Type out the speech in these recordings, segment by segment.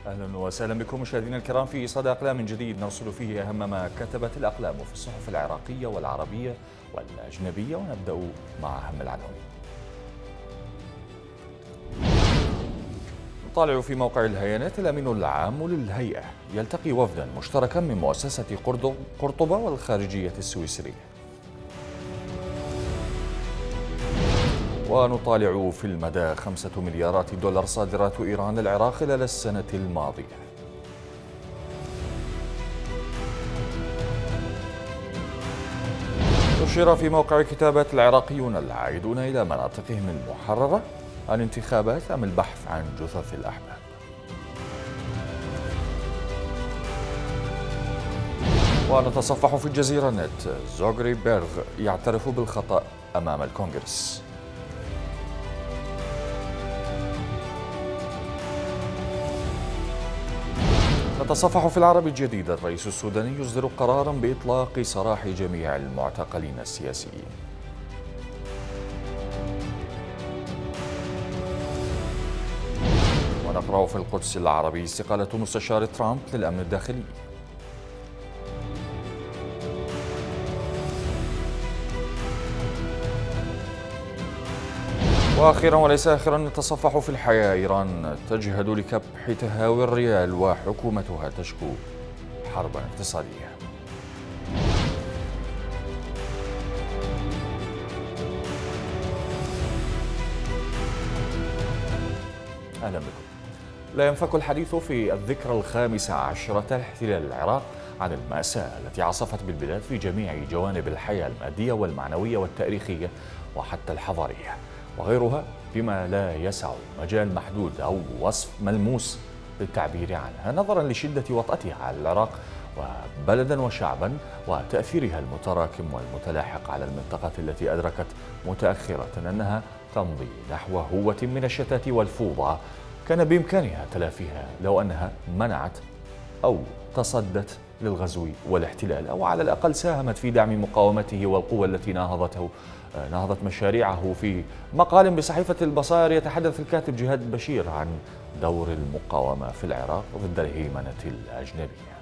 أهلا وسهلا بكم مشاهدينا الكرام في صدى أقلام جديد نرصد فيه أهم ما كتبت الأقلام في الصحف العراقية والعربية والأجنبية، ونبدأ مع أهم العناوين. نطالع في موقع الهيانات. الأمين العام للهيئة يلتقي وفدا مشتركا من مؤسسة قرطبة والخارجية السويسرية. ونطالع في المدى 5 مليارات دولار صادرات إيران للعراق خلال السنة الماضية. نشر في موقع كتابات العراقيون العائدون إلى مناطقهم المحررة الانتخابات أم البحث عن جثث الأحباب. ونتصفح في الجزيرة نت. زوغري بيرغ يعترف بالخطأ أمام الكونغرس. نتصفح في العربي الجديد. الرئيس السوداني يصدر قرارا بإطلاق سراح جميع المعتقلين السياسيين. ونقرأ في القدس العربي استقالة مستشار ترامب للأمن الداخلي. وأخيرا وليس آخرا نتصفح في الحياة. إيران تجهد لكبح تهاوي الريال وحكومتها تشكو حربا اقتصادية. أهلا بكم. لا ينفك الحديث في الذكرى 15 لاحتلال العراق عن المأساة التي عصفت بالبلاد في جميع جوانب الحياة المادية والمعنوية والتاريخية وحتى الحضارية وغيرها، بما لا يسع مجال محدود أو وصف ملموس للتعبير عنها، نظرا لشدة وطأتها على العراق وبلدا وشعبا وتأثيرها المتراكم والمتلاحق على المنطقة التي أدركت متأخرة أنها تمضي نحو هوة من الشتات والفوضى كان بإمكانها تلافيها لو أنها منعت أو تصدت للغزو والاحتلال، أو على الأقل ساهمت في دعم مقاومته والقوى التي ناهضت مشاريعه. في مقال بصحيفة البصائر يتحدث الكاتب جهاد بشير عن دور المقاومة في العراق ضد الهيمنة الأجنبية.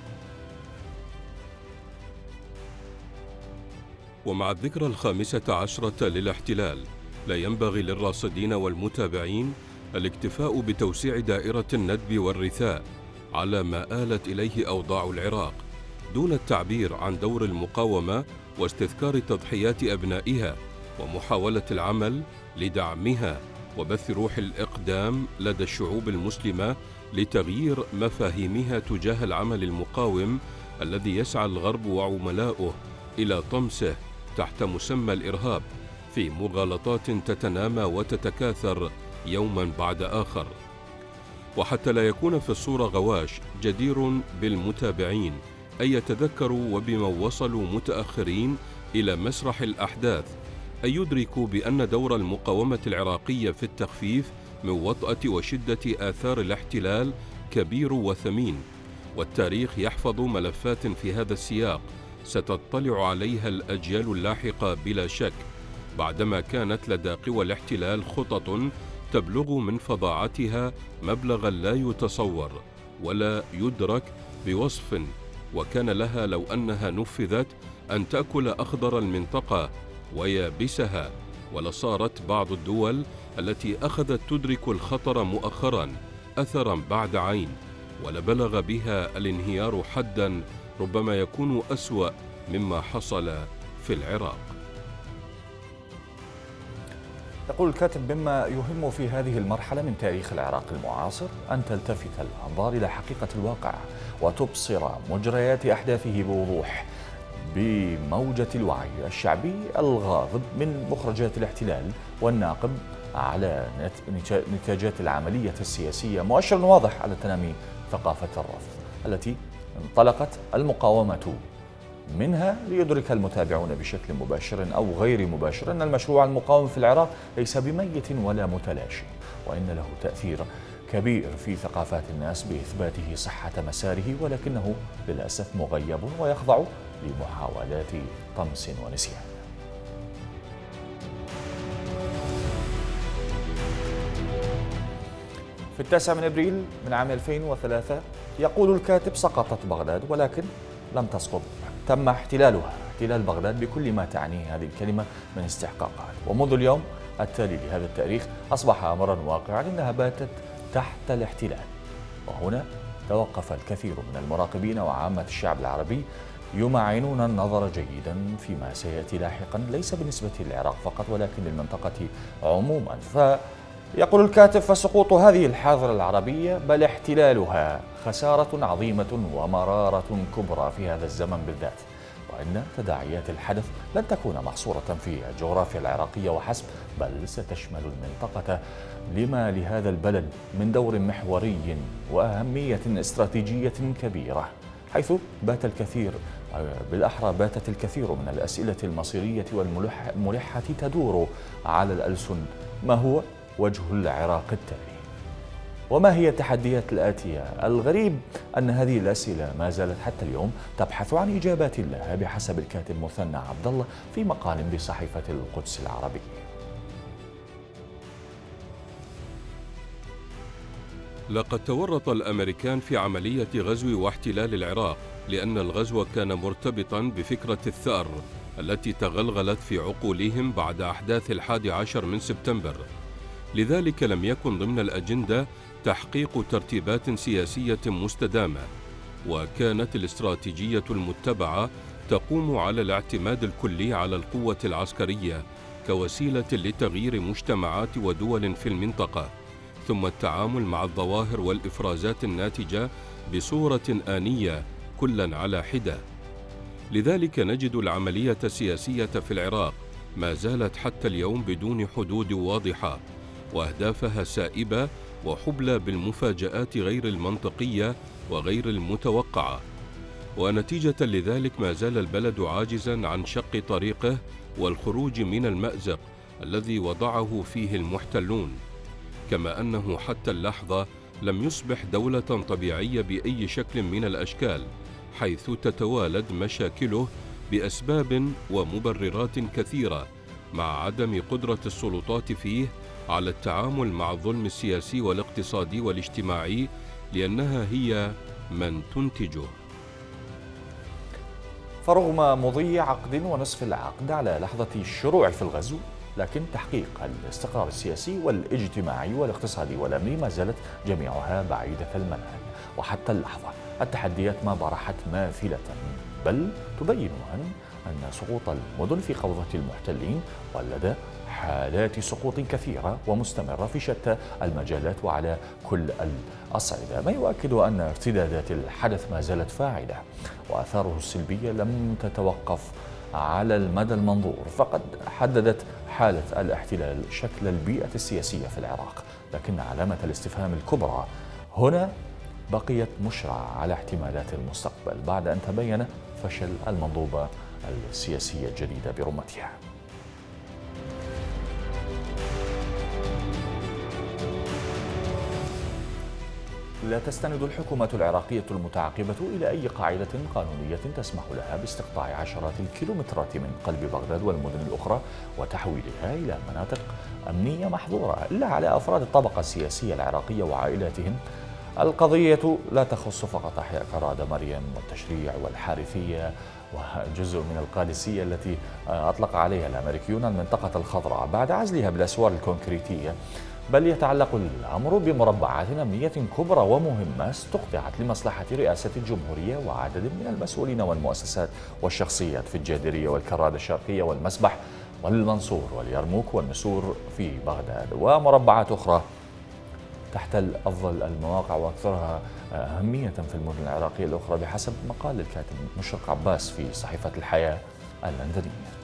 ومع الذكرى 15 للاحتلال، لا ينبغي للراصدين والمتابعين الاكتفاء بتوسيع دائرة الندب والرثاء على ما آلت إليه أوضاع العراق دون التعبير عن دور المقاومة واستذكار تضحيات أبنائها ومحاولة العمل لدعمها وبث روح الإقدام لدى الشعوب المسلمة لتغيير مفاهيمها تجاه العمل المقاوم الذي يسعى الغرب وعملاؤه إلى طمسه تحت مسمى الإرهاب في مغالطات تتنامى وتتكاثر يوما بعد آخر. وحتى لا يكون في الصورة غواش، جدير بالمتابعين أن يتذكروا وبما وصلوا متأخرين إلى مسرح الأحداث أن يدركوا بأن دور المقاومة العراقية في التخفيف من وطأة وشدة آثار الاحتلال كبير وثمين، والتاريخ يحفظ ملفات في هذا السياق ستطلع عليها الأجيال اللاحقة بلا شك، بعدما كانت لدى قوى الاحتلال خطط تبلغ من فظاعتها مبلغا لا يتصور ولا يدرك بوصف، وكان لها لو أنها نفذت أن تأكل أخضر المنطقة ويابسها، ولصارت بعض الدول التي أخذت تدرك الخطر مؤخرا أثرا بعد عين، ولبلغ بها الانهيار حدا ربما يكون أسوأ مما حصل في العراق. يقول الكاتب: مما يهم في هذه المرحلة من تاريخ العراق المعاصر أن تلتفت الأنظار إلى حقيقة الواقع وتبصر مجريات أحداثه بوضوح بموجة الوعي الشعبي الغاضب من مخرجات الاحتلال والناقم على نتاجات العملية السياسية، مؤشر واضح على تنامي ثقافة الرفض التي انطلقت المقاومة منها، ليدرك المتابعون بشكل مباشر أو غير مباشر أن المشروع المقاوم في العراق ليس بميت ولا متلاشي، وإن له تأثير كبير في ثقافات الناس بإثباته صحة مساره، ولكنه للأسف مغيب ويخضع لمحاولات طمس ونسيان. في 9 من أبريل من عام 2003 يقول الكاتب: سقطت بغداد ولكن لم تسقط، تم احتلالها، احتلال بغداد بكل ما تعنيه هذه الكلمة من استحقاقات. ومنذ اليوم التالي لهذا التاريخ أصبح أمرا واقعا إنها باتت تحت الاحتلال. وهنا توقف الكثير من المراقبين وعامة الشعب العربي يمعنون النظر جيدا فيما سيأتي لاحقا، ليس بالنسبة للعراق فقط ولكن للمنطقة عموما. فيقول الكاتب: فسقوط هذه الحاضرة العربية بل احتلالها خسارة عظيمة ومرارة كبرى في هذا الزمن بالذات، وإن تداعيات الحدث لن تكون محصورة في الجغرافيا العراقية وحسب، بل ستشمل المنطقة لما لهذا البلد من دور محوري وأهمية استراتيجية كبيرة، حيث باتت الكثير من الأسئلة المصيرية والملحة تدور على الألسن: ما هو وجه العراق التالي؟ وما هي التحديات الآتية؟ الغريب أن هذه الأسئلة ما زالت حتى اليوم تبحث عن إجابات لها بحسب الكاتب مثنى عبد الله في مقال بصحيفة القدس العربية. لقد تورط الأمريكان في عملية غزو واحتلال العراق، لأن الغزو كان مرتبطا بفكرة الثأر التي تغلغلت في عقولهم بعد أحداث 11 من سبتمبر. لذلك لم يكن ضمن الأجندة تحقيق ترتيبات سياسية مستدامة، وكانت الاستراتيجية المتبعة تقوم على الاعتماد الكلي على القوة العسكرية كوسيلة لتغيير مجتمعات ودول في المنطقة، ثم التعامل مع الظواهر والإفرازات الناتجة بصورة آنية كلا على حدة. لذلك نجد العملية السياسية في العراق ما زالت حتى اليوم بدون حدود واضحة، وأهدافها سائبة وحبلى بالمفاجآت غير المنطقية وغير المتوقعة. ونتيجة لذلك ما زال البلد عاجزا عن شق طريقه والخروج من المأزق الذي وضعه فيه المحتلون، كما أنه حتى اللحظة لم يصبح دولة طبيعية بأي شكل من الأشكال، حيث تتوالد مشاكله بأسباب ومبررات كثيرة، مع عدم قدرة السلطات فيه على التعامل مع الظلم السياسي والاقتصادي والاجتماعي، لأنها هي من تنتجه. فرغم مضي عقد ونصف العقد على لحظة الشروع في الغزو، لكن تحقيق الاستقرار السياسي والاجتماعي والاقتصادي والأمني ما زالت جميعها بعيدة المنال. وحتى اللحظة التحديات ما برحت ماثلة، بل تبين أن سقوط المدن في قبضة المحتلين ولد حالات سقوط كثيرة ومستمرة في شتى المجالات وعلى كل الأصعدة، ما يؤكد أن ارتدادات الحدث ما زالت فاعلة، وآثاره السلبية لم تتوقف على المدى المنظور. فقد حددت حالة الاحتلال شكل البيئة السياسية في العراق، لكن علامة الاستفهام الكبرى هنا بقيت مشرعة على احتمالات المستقبل بعد أن تبين فشل المنظومة السياسية الجديدة برمتها. لا تستند الحكومة العراقية المتعاقبة إلى أي قاعدة قانونية تسمح لها باستقطاع عشرات الكيلومترات من قلب بغداد والمدن الأخرى وتحويلها إلى مناطق أمنية محظورة إلا على أفراد الطبقة السياسية العراقية وعائلاتهم. القضية لا تخص فقط أحياء كرادة مريم والتشريع والحارثية وجزء من القادسية التي أطلق عليها الأمريكيون المنطقة الخضراء بعد عزلها بالأسوار الكونكريتية، بل يتعلق الأمر بمربعات أمنية كبرى ومهمة استقطعت لمصلحة رئاسة الجمهورية وعدد من المسؤولين والمؤسسات والشخصيات في الجادرية والكرادة الشرقية والمسبح والمنصور واليرموك والنسور في بغداد، ومربعات أخرى تحتل أفضل المواقع وأكثرها أهمية في المدن العراقية الأخرى بحسب مقال الكاتب مشرق عباس في صحيفة الحياة اللندنية.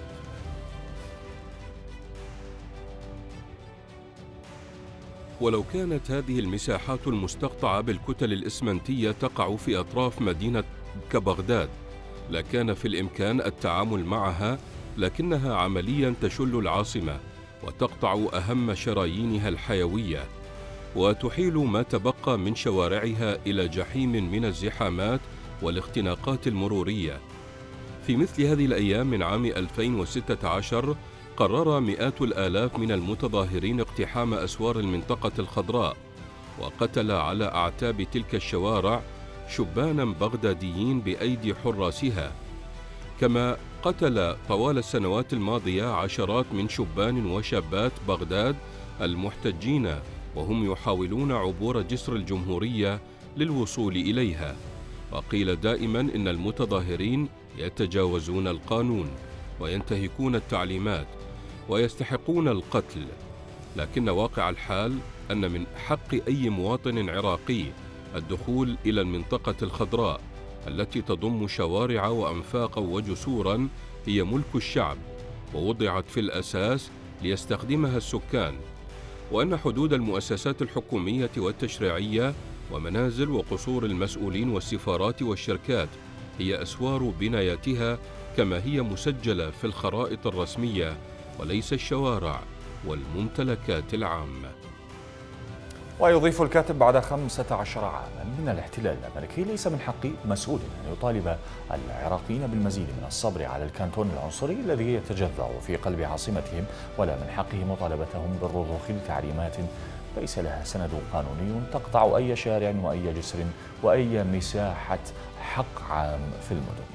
ولو كانت هذه المساحات المستقطعة بالكتل الإسمنتية تقع في أطراف مدينة كبغداد لكان في الإمكان التعامل معها، لكنها عمليا تشل العاصمة وتقطع أهم شرايينها الحيوية وتحيل ما تبقى من شوارعها إلى جحيم من الزحامات والاختناقات المرورية. في مثل هذه الأيام من عام 2016 قرر مئات الآلاف من المتظاهرين اقتحام أسوار المنطقة الخضراء وقتل على أعتاب تلك الشوارع شبانا بغداديين بأيدي حراسها، كما قتل طوال السنوات الماضية عشرات من شبان وشابات بغداد المحتجين وهم يحاولون عبور جسر الجمهورية للوصول إليها. وقيل دائما إن المتظاهرين يتجاوزون القانون وينتهكون التعليمات ويستحقون القتل، لكن واقع الحال أن من حق أي مواطن عراقي الدخول إلى المنطقة الخضراء التي تضم شوارع وأنفاقا وجسورا هي ملك الشعب ووضعت في الأساس ليستخدمها السكان، وأن حدود المؤسسات الحكومية والتشريعية ومنازل وقصور المسؤولين والسفارات والشركات هي أسوار بناياتها كما هي مسجلة في الخرائط الرسمية، وليس الشوارع والممتلكات العامة. ويضيف الكاتب: بعد 15 عاما من الاحتلال الأمريكي ليس من حق مسؤول أن يطالب العراقيين بالمزيد من الصبر على الكانتون العنصري الذي يتجذع في قلب عاصمتهم، ولا من حقه مطالبتهم بالرضوخ لتعليمات ليس لها سند قانوني تقطع أي شارع وأي جسر وأي مساحة حق عام في المدن.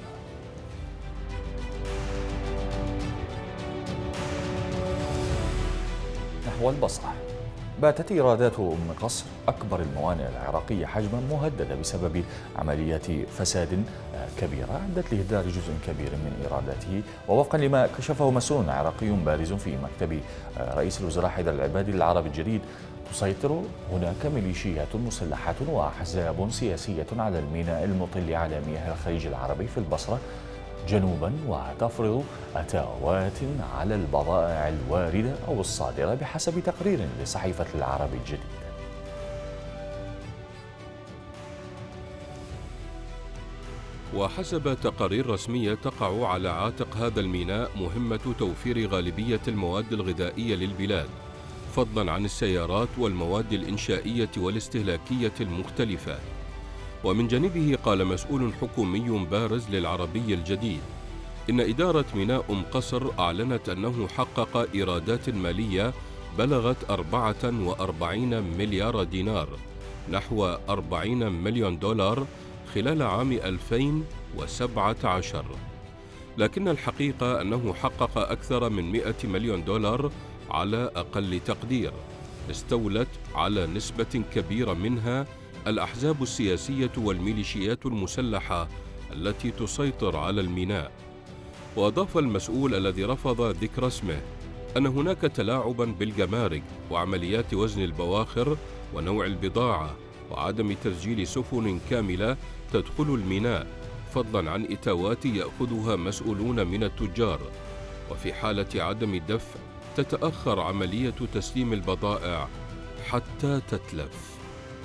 نحو البصرة. باتت إيرادات أم قصر أكبر الموانئ العراقية حجما مهددة بسبب عمليات فساد كبيرة أدت لإهدار جزء كبير من إيراداته، ووفقا لما كشفه مسؤول عراقي بارز في مكتب رئيس الوزراء حيدر العبادي للعرب الجديد، تسيطر هناك ميليشيات مسلحة وأحزاب سياسية على الميناء المطل على مياه الخليج العربي في البصرة جنوبا، وتفرض أتاوات على البضائع الواردة أو الصادرة بحسب تقرير لصحيفة العرب الجديد. وحسب تقارير رسمية تقع على عاتق هذا الميناء مهمة توفير غالبية المواد الغذائية للبلاد، فضلا عن السيارات والمواد الإنشائية والاستهلاكية المختلفة. ومن جانبه قال مسؤول حكومي بارز للعربي الجديد إن إدارة ميناء أم قصر أعلنت أنه حقق إيرادات مالية بلغت 44 مليار دينار، نحو 40 مليون دولار خلال عام 2017، لكن الحقيقة أنه حقق أكثر من 100 مليون دولار على أقل تقدير، استولت على نسبة كبيرة منها الأحزاب السياسية والميليشيات المسلحة التي تسيطر على الميناء. وأضاف المسؤول الذي رفض ذكر اسمه أن هناك تلاعبا بالجمارك وعمليات وزن البواخر ونوع البضاعة وعدم تسجيل سفن كاملة تدخل الميناء، فضلا عن إتاوات يأخذها مسؤولون من التجار، وفي حالة عدم الدفع تتأخر عملية تسليم البضائع حتى تتلف.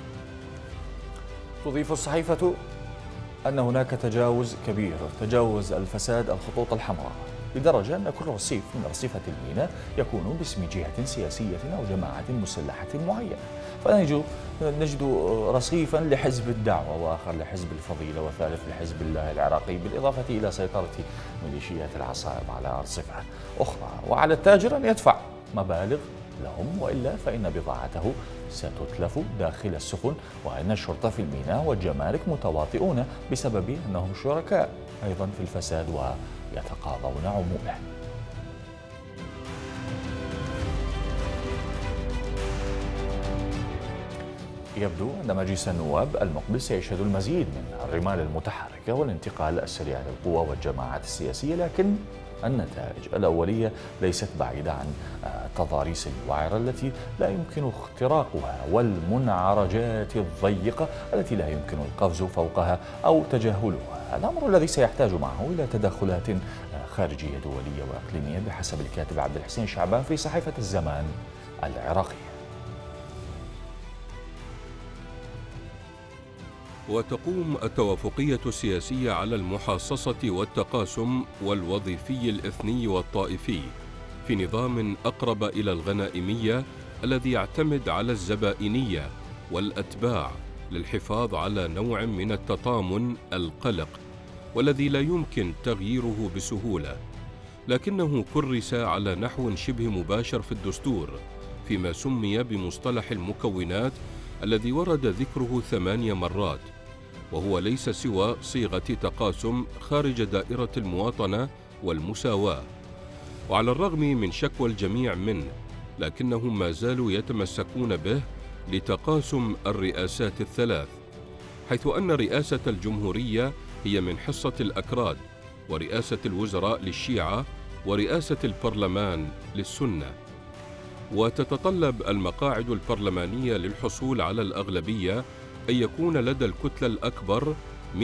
تضيف الصحيفة أن هناك تجاوز كبير، تجاوز الفساد الخطوط الحمراء، لدرجة أن كل رصيف من أرصفة الميناء يكون باسم جهة سياسية أو جماعة مسلحة معينة، فنجد رصيفا لحزب الدعوة، وآخر لحزب الفضيلة، وثالث لحزب الله العراقي، بالإضافة إلى سيطرة ميليشيات العصائب على أرصفة أخرى، وعلى التاجر أن يدفع مبالغ لهم، وإلا فإن بضاعته ستتلف داخل السفن، وأن الشرطة في الميناء والجمارك متواطئون بسبب أنهم شركاء أيضا في الفساد ويتقاضون عموله. يبدو أن مجلس النواب المقبل سيشهد المزيد من الرمال المتحركة والانتقال السريع للقوى والجماعات السياسية، لكن النتائج الأولية ليست بعيدة عن تضاريس الوعرة التي لا يمكن اختراقها، والمنعرجات الضيقة التي لا يمكن القفز فوقها أو تجاهلها، الأمر الذي سيحتاج معه إلى تدخلات خارجية دولية وإقليمية بحسب الكاتب عبد الحسين شعبان في صحيفة الزمان العراقية. وتقوم التوافقية السياسية على المحاصصة والتقاسم والوظيفي الإثني والطائفي في نظام أقرب إلى الغنائمية الذي يعتمد على الزبائنية والأتباع للحفاظ على نوع من التطامن القلق والذي لا يمكن تغييره بسهولة، لكنه كرس على نحو شبه مباشر في الدستور فيما سمي بمصطلح المكونات الذي ورد ذكره 8 مرات، وهو ليس سوى صيغة تقاسم خارج دائرة المواطنة والمساواة. وعلى الرغم من شكوى الجميع منه، لكنهم ما زالوا يتمسكون به لتقاسم الرئاسات الثلاث، حيث أن رئاسة الجمهورية هي من حصة الأكراد، ورئاسة الوزراء للشيعة، ورئاسة البرلمان للسنة. وتتطلب المقاعد البرلمانية للحصول على الأغلبية أن يكون لدى الكتلة الأكبر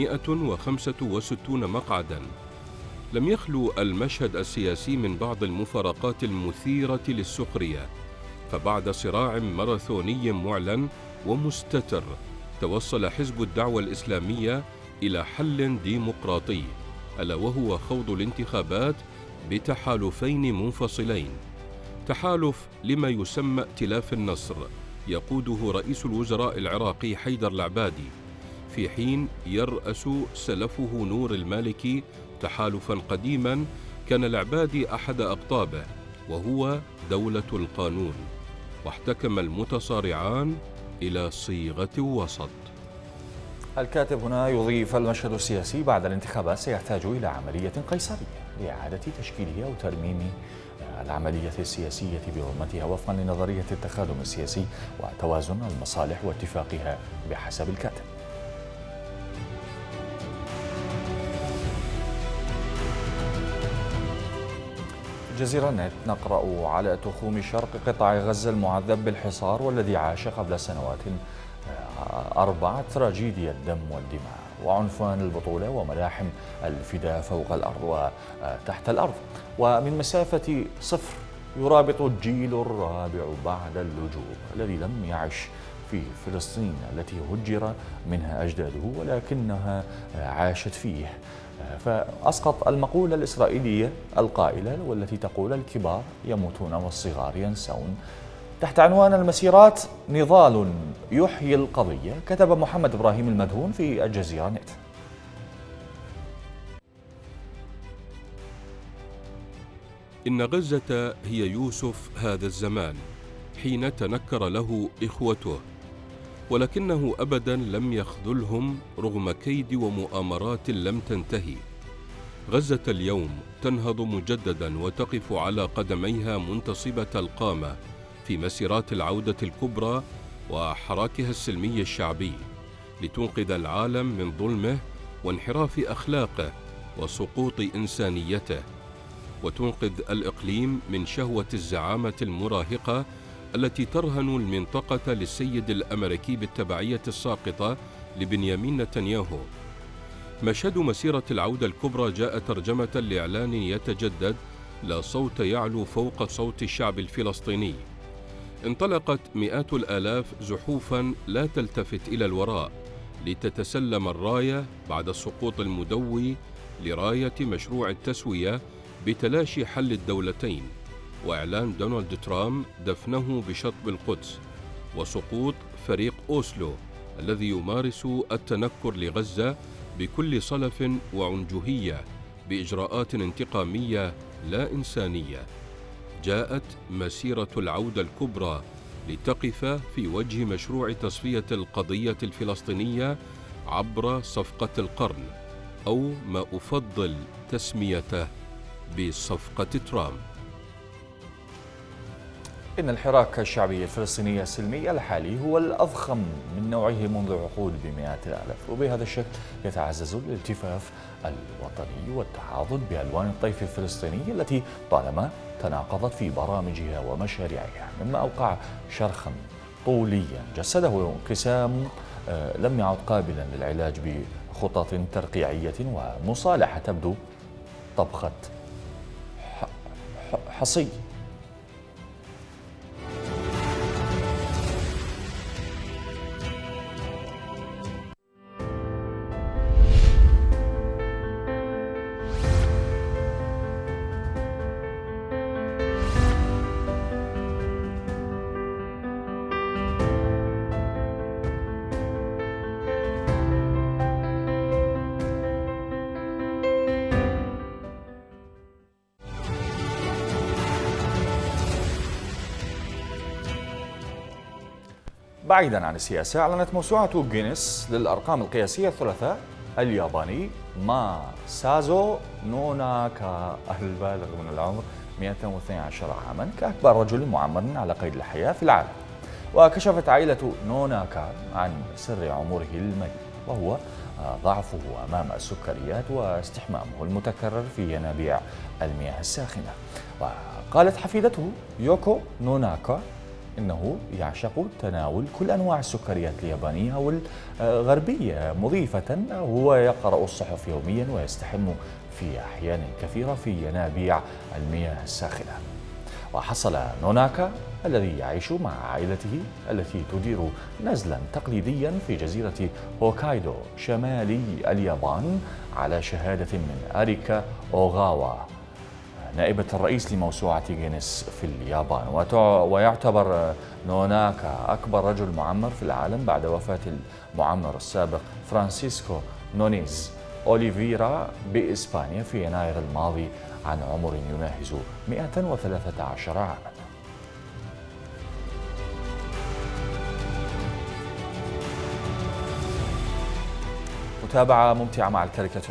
165 مقعداً. لم يخلو المشهد السياسي من بعض المفارقات المثيرة للسخرية، فبعد صراع ماراثوني معلن ومستتر، توصل حزب الدعوة الإسلامية إلى حل ديمقراطي، ألا وهو خوض الانتخابات بتحالفين منفصلين: تحالف لما يسمى ائتلاف النصر يقوده رئيس الوزراء العراقي حيدر العبادي، في حين يرأس سلفه نور المالكي تحالفا قديما كان العبادي أحد أقطابه، وهو دولة القانون. واحتكم المتصارعان إلى صيغة وسط. الكاتب هنا يضيف: المشهد السياسي بعد الانتخابات سيحتاج إلى عملية قيصرية لإعادة تشكيله وترميم العملية السياسية برمتها وفقا لنظرية التخادم السياسي وتوازن المصالح واتفاقها بحسب الكاتب. جزيرة نت نقرأ على تخوم شرق قطاع غزة المعذب بالحصار، والذي عاش قبل سنوات 4 تراجيديا الدم والدماء وعنفوان البطولة وملاحم الفداء فوق الأرض وتحت الأرض، ومن مسافة 0 يرابط الجيل الرابع بعد اللجوء الذي لم يعش في فلسطين التي هجر منها أجداده ولكنها عاشت فيه. فأسقط المقولة الإسرائيلية القائلة والتي تقول: الكبار يموتون والصغار ينسون، تحت عنوان المسيرات نضال يحيي القضية. كتب محمد إبراهيم المدهون في الجزيرة نت: إن غزة هي يوسف هذا الزمان حين تنكر له إخوته، ولكنه أبدا لم يخذلهم رغم كيد ومؤامرات لم تنتهي. غزة اليوم تنهض مجددا وتقف على قدميها منتصبة القامة في مسيرات العودة الكبرى وحراكها السلمي الشعبي، لتنقذ العالم من ظلمه وانحراف أخلاقه وسقوط إنسانيته، وتنقذ الإقليم من شهوة الزعامة المراهقة التي ترهن المنطقة للسيد الأمريكي بالتبعية الساقطة لبنيامين نتنياهو. مشهد مسيرة العودة الكبرى جاء ترجمة لإعلان يتجدد: لا صوت يعلو فوق صوت الشعب الفلسطيني. انطلقت مئات الآلاف زحوفا لا تلتفت إلى الوراء لتتسلم الراية بعد السقوط المدوي لراية مشروع التسوية بتلاشي حل الدولتين، وإعلان دونالد ترامب دفنه بشطب القدس، وسقوط فريق أوسلو الذي يمارس التنكر لغزة بكل صلف وعنجهية بإجراءات انتقامية لا إنسانية. جاءت مسيرة العودة الكبرى لتقف في وجه مشروع تصفية القضية الفلسطينية عبر صفقة القرن، أو ما أفضل تسميته بصفقة ترامب. إن الحراك الشعبي الفلسطيني السلمي الحالي هو الأضخم من نوعه منذ عقود بمئات الآلاف، وبهذا الشكل يتعزز الالتفاف الوطني والتحاضن بألوان الطيف الفلسطيني التي طالما تناقضت في برامجها ومشاريعها، مما أوقع شرخا طوليا جسده انقسام لم يعد قابلا للعلاج بخطط ترقيعية ومصالحة تبدو طبخة حصي. بعيدا عن السياسة، أعلنت موسوعة جينيس للأرقام القياسية الثلاثاء الياباني ماسازو نوناكا البالغ من العمر 112 عاما كأكبر رجل معمر على قيد الحياة في العالم. وكشفت عائلة نوناكا عن سر عمره المليء، وهو ضعفه أمام السكريات واستحمامه المتكرر في ينابيع المياه الساخنة. وقالت حفيدته يوكو نوناكا إنه يعشق تناول كل أنواع السكريات اليابانية والغربية، مضيفة هو يقرأ الصحف يوميا ويستحم في أحيان كثيرة في ينابيع المياه الساخنة. وحصل نوناكا الذي يعيش مع عائلته التي تدير نزلا تقليديا في جزيرة هوكايدو شمالي اليابان على شهادة من أريكا أوغاوا نائبة الرئيس لموسوعة جينيس في اليابان. ويعتبر نوناكا أكبر رجل معمر في العالم بعد وفاة المعمر السابق فرانسيسكو نونيز أوليفيرا بإسبانيا في يناير الماضي عن عمر يناهز 113 عاما. متابعة ممتعة مع الكاريكاتير.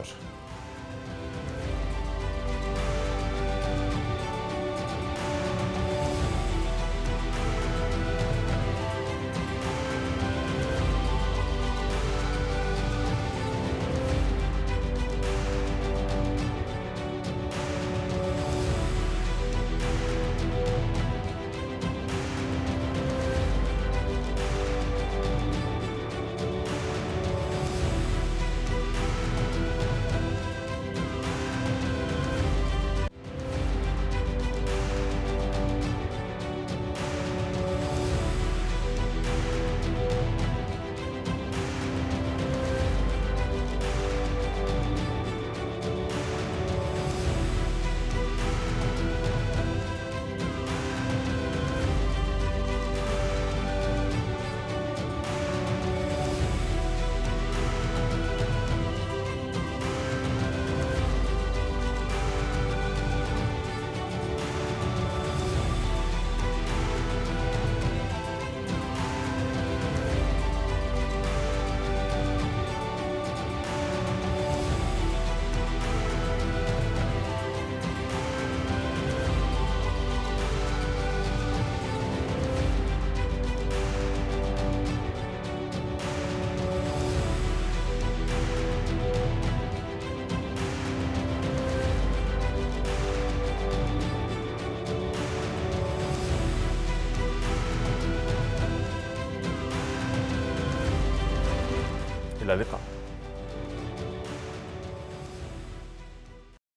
إلى اللقاء.